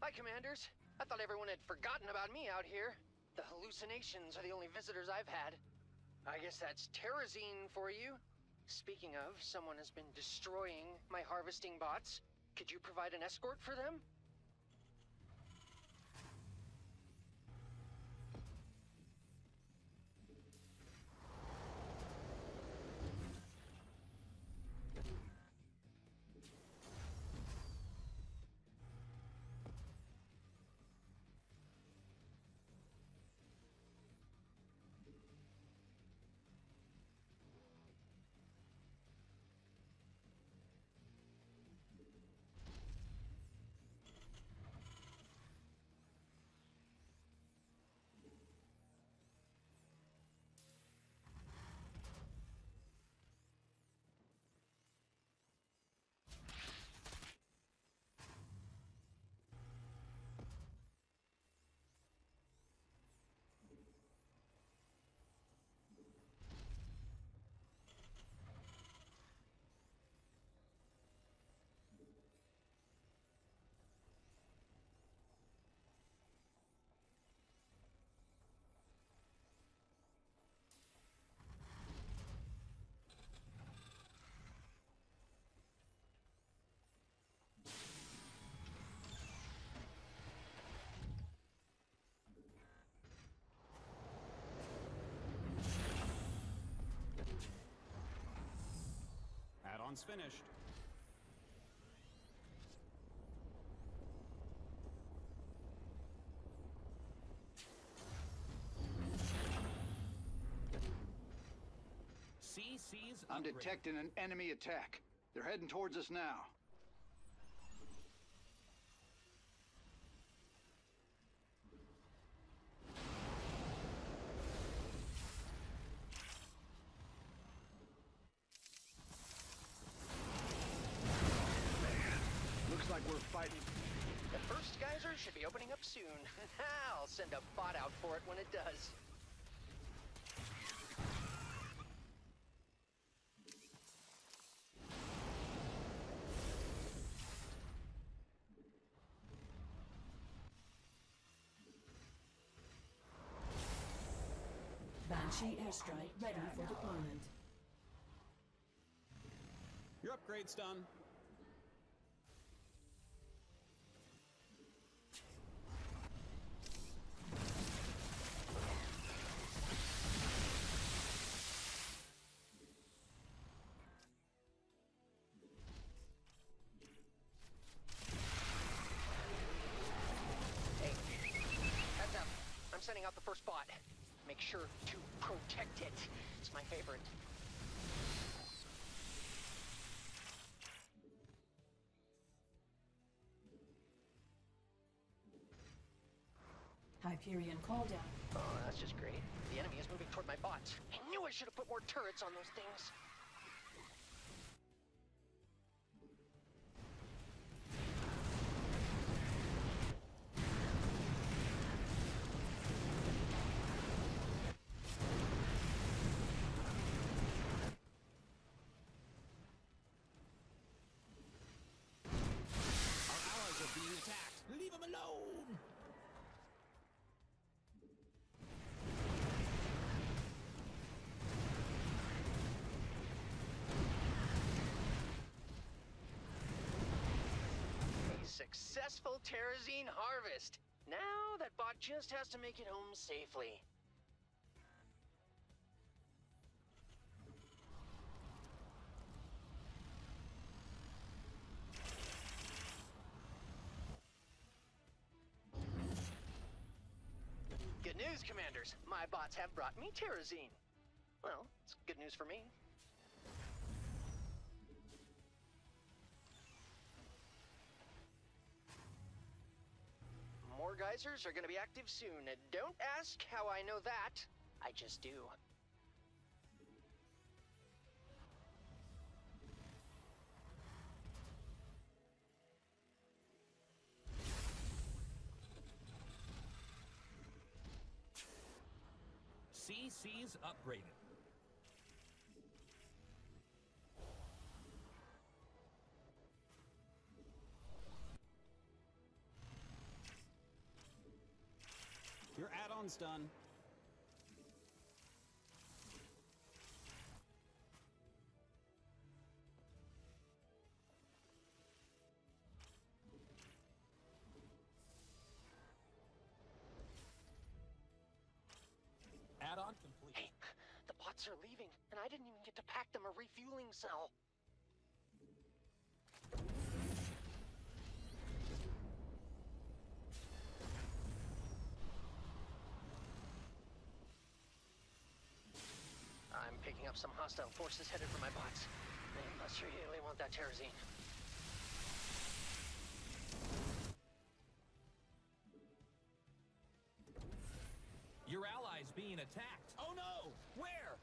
Hi, Commanders. I thought everyone had forgotten about me out here. The hallucinations are the only visitors I've had. I guess that's Terrazine for you. Speaking of, someone has been destroying my harvesting bots. Could you provide an escort for them? Add-on's finished. CC's I'm detecting an enemy attack. They're heading towards us now. Looks like we're fighting. The first geyser should be opening up soon. I'll send a bot out for it when it does. Banshee airstrike ready for deployment. Your upgrade's done. Hey, heads up. I'm sending out the first bot. Make sure to protect it. It's my favorite. Hyperion call down. Oh, that's just great. The enemy is moving toward my bots. I knew I should have put more turrets on those things. Our allies are being attacked. Leave them alone! A successful Terrazine harvest. Now that bot just has to make it home safely. Good news, Commanders. My bots have brought me Terrazine. Well, it's good news for me. More geysers are going to be active soon. Don't ask how I know that. I just do. CC's upgraded. Stone stun. Add-on complete. Hey, the bots are leaving, and I didn't even get to pack them a refueling cell. I'm picking up some hostile forces headed for my bots. They must really want that Terrazine. Your ally's being attacked. Oh no! Where?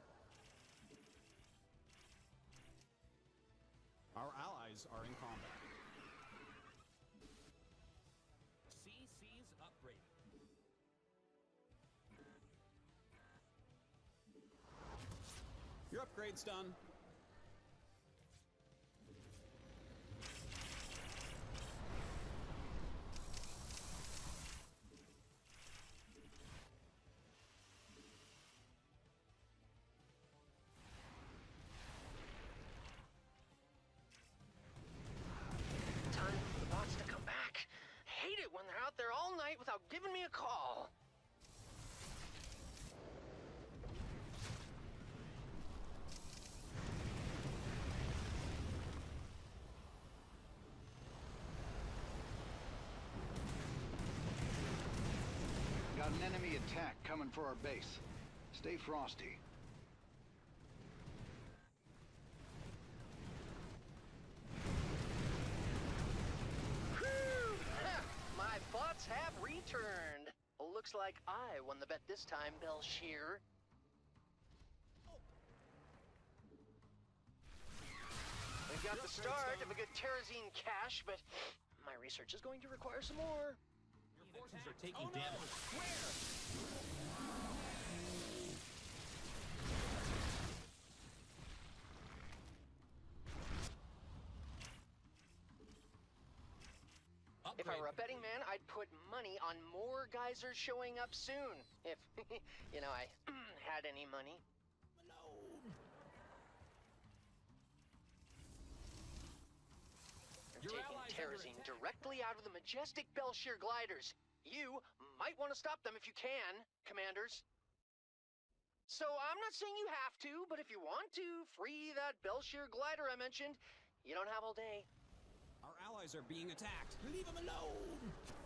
Our allies are in combat. CC's upgraded. Your upgrade's done. Time for the bots to come back. Hate it when they're out there all night without giving me a call. Got an enemy attack coming for our base. Stay frosty. Whew! My bots have returned. Looks like I won the bet this time, Belshear. We've got the start of a good Terrazine cache, but my research is going to require some more. Your forces are taking damage. Where? If I were a betting man, I'd put money on more geysers showing up soon. If, I had any money. They're Your taking allies Terrazine under attack. directly out of the majestic Belshear gliders. You might want to stop them if you can, commanders. So I'm not saying you have to, but if you want to free that Belshear glider I mentioned, you don't have all day. Our allies are being attacked. Leave them alone!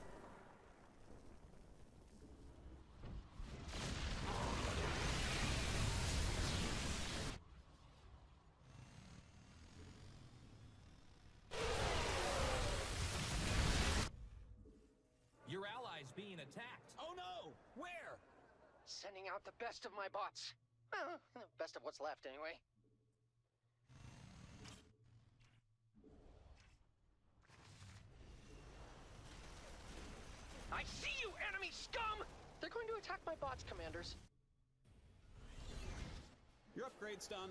Your allies being attacked. Oh no! Where? Sending out the best of my bots. The best of what's left, anyway. I see you, enemy scum! They're going to attack my bots, commanders. Your upgrade's done.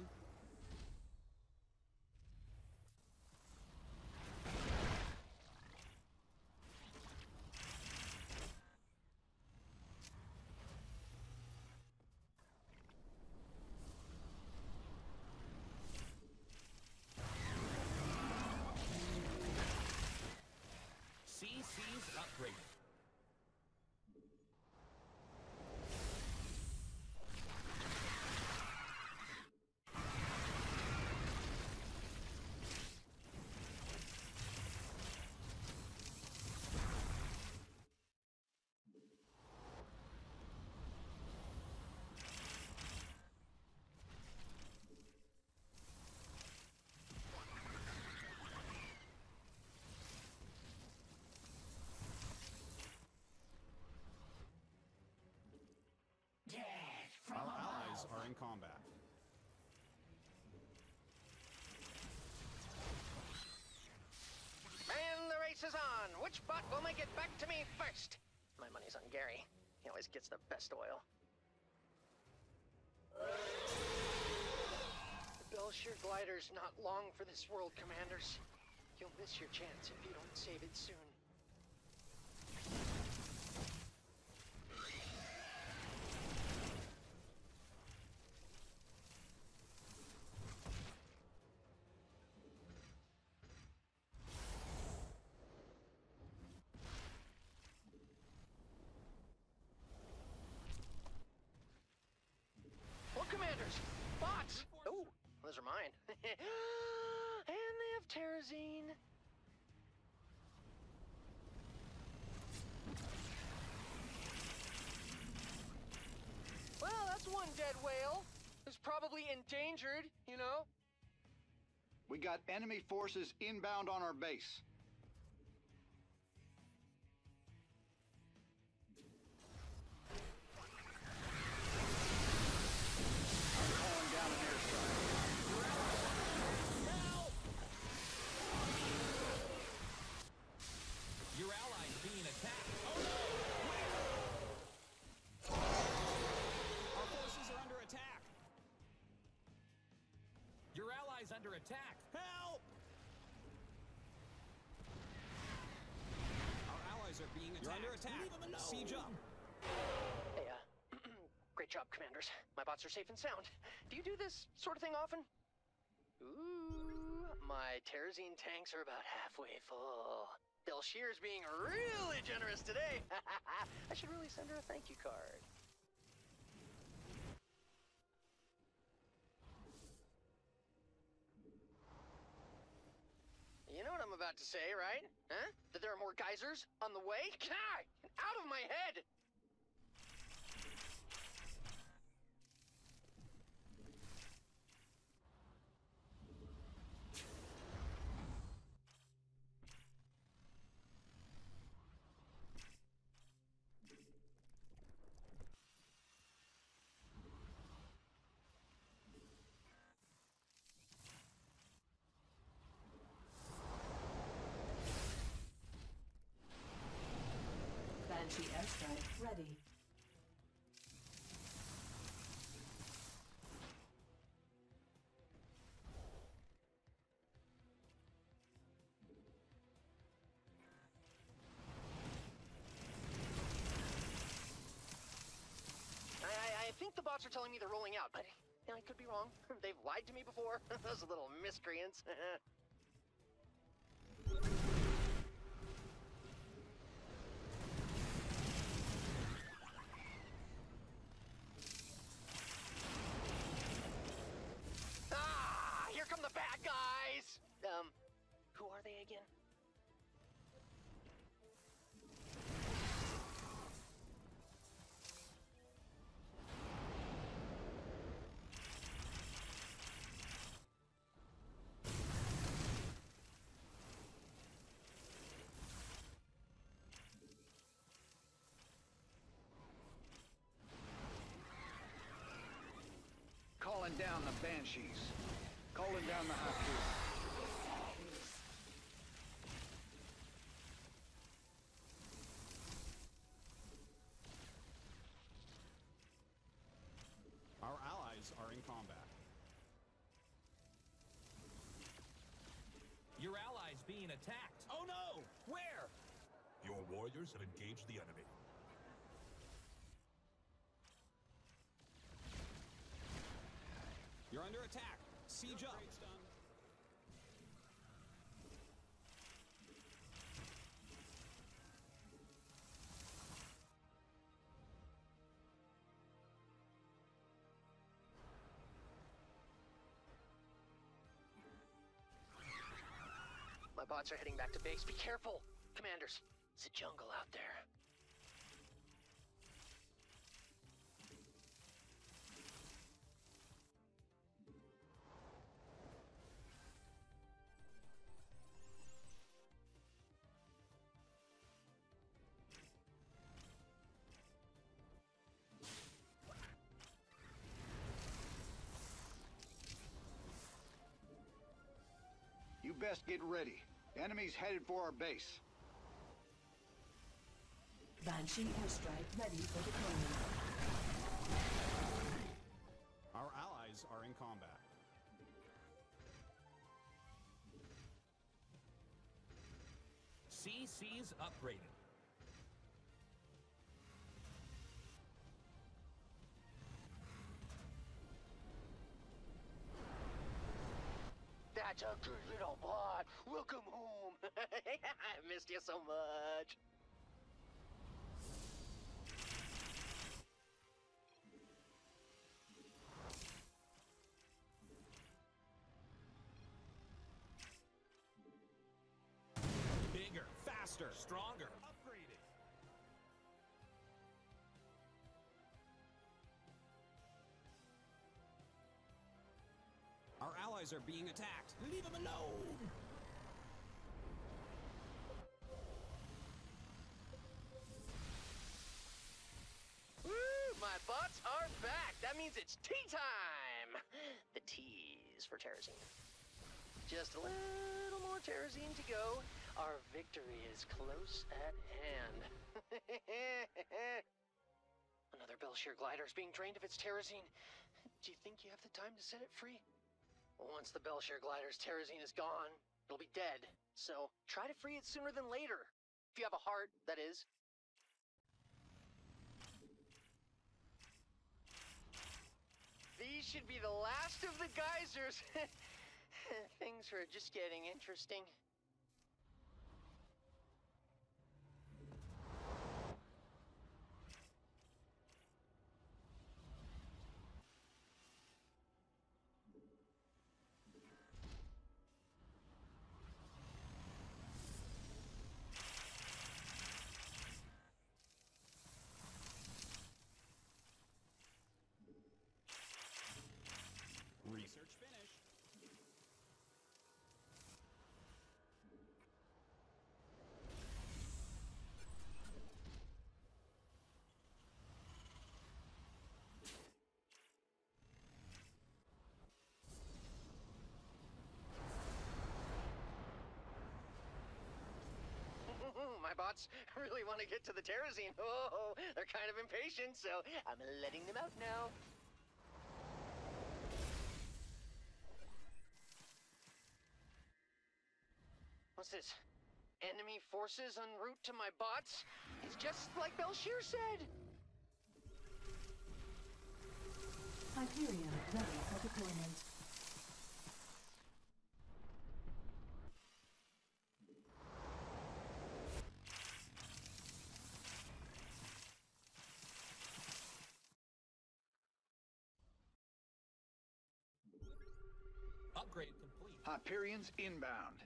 CC's upgraded. Our allies are in combat. And the race is on! Which bot will make it back to me first? My money's on Gary. He always gets the best oil. The Belshear glider's not long for this world, commanders. You'll miss your chance if you don't save it soon. Terrazine? Well, that's one dead whale. Who's probably endangered, you know? We got enemy forces inbound on our base. I'm calling down an airstrike. Help! Your allies being attacked. Oh no! Our forces are under attack. Your allies under attack. Help! Our allies are being attacked. You're under attack. Leave them alone. Siege up. Hey, great job, commanders. My bots are safe and sound. Do you do this sort of thing often? Ooh, my Terrazine tanks are about halfway full. Belshir's being really generous today. I should really send her a thank you card. You know what I'm about to say, right? Huh? That there are more geysers on the way? God, out of my head! Banshee airstrike ready. I think the bots are telling me they're rolling out, but I could be wrong. They've lied to me before. Those little miscreants. Ah! Here come the bad guys! Who are they again? Calling down the Banshees. Calling down the Haku. Our allies are in combat. Your allies being attacked. Oh no! Where? Your warriors have engaged the enemy. You're under attack. Siege up. My bots are heading back to base. Be careful, commanders. It's a jungle out there. You best get ready. Enemy's headed for our base. Banshee airstrike ready for deployment. Our allies are in combat. CC's upgraded. That's a good little bot. Welcome home. I missed you so much. Faster. Stronger. Upgraded. Our allies are being attacked. Leave them alone. Woo! My bots are back! That means it's tea time! The T's for Terrazine. Just a little more Terrazine to go. Our victory is close at hand. Another Belshir glider is being drained of its Terrazine. Do you think you have the time to set it free? Once the Belshir glider's Terrazine is gone, it'll be dead. So try to free it sooner than later. If you have a heart, that is. These should be the last of the geysers. Things are just getting interesting. Research finished. My bots really want to get to the Terrazine. Oh, they're kind of impatient, so I'm letting them out now. What's this? Enemy forces en route to my bots? It's just like Belshir said. Hyperion ready for deployment. Upgrade complete. Hyperion's inbound.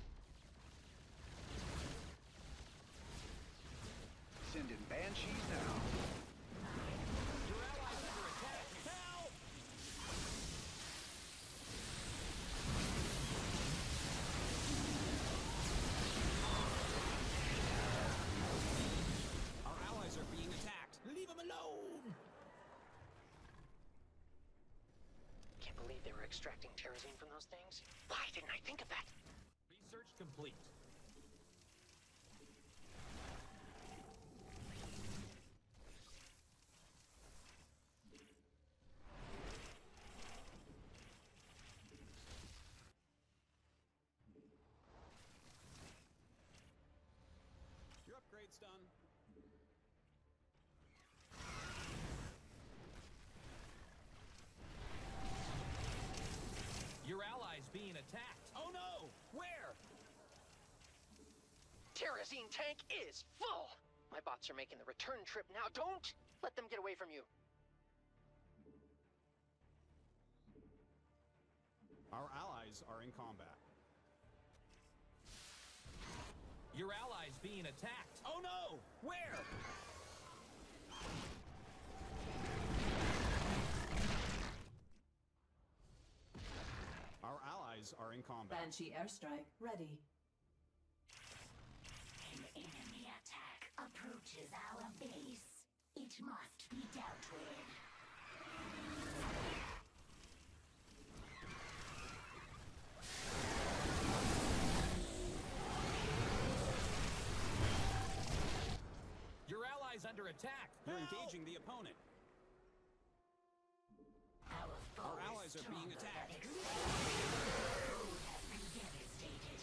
Send in Banshees now. Your allies under attack. Help! Our allies are being attacked. Leave them alone. Can't believe they were extracting Terrazine from those things. Why didn't I think of that? Research complete. Your upgrade's done. Your allies being attacked. Oh no! Where? Terrazine tank is full! My bots are making the return trip now. Don't let them get away from you. Our allies are in combat. Your allies being attacked. Oh no! Where? Our allies are in combat. Banshee airstrike ready. An enemy attack approaches our base. It must be dealt with. Your allies under attack. You're Help! engaging the opponent. Our allies are being attacked. Food has been devastated.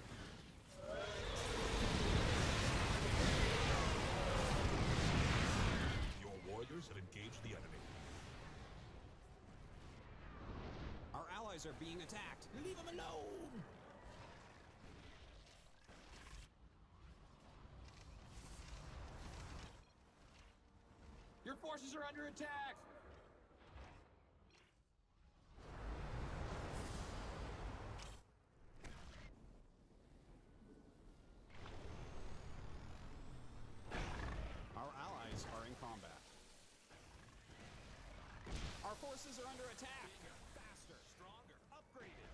Your warriors have engaged the enemy. Our allies are being attacked. Leave them alone. Your forces are under attack. bases are under attack. Bigger, faster, stronger, upgraded.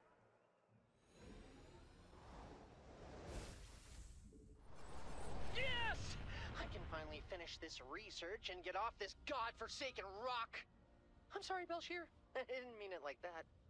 Yes! I can finally finish this research and get off this godforsaken rock. I'm sorry, Belshir. I didn't mean it like that.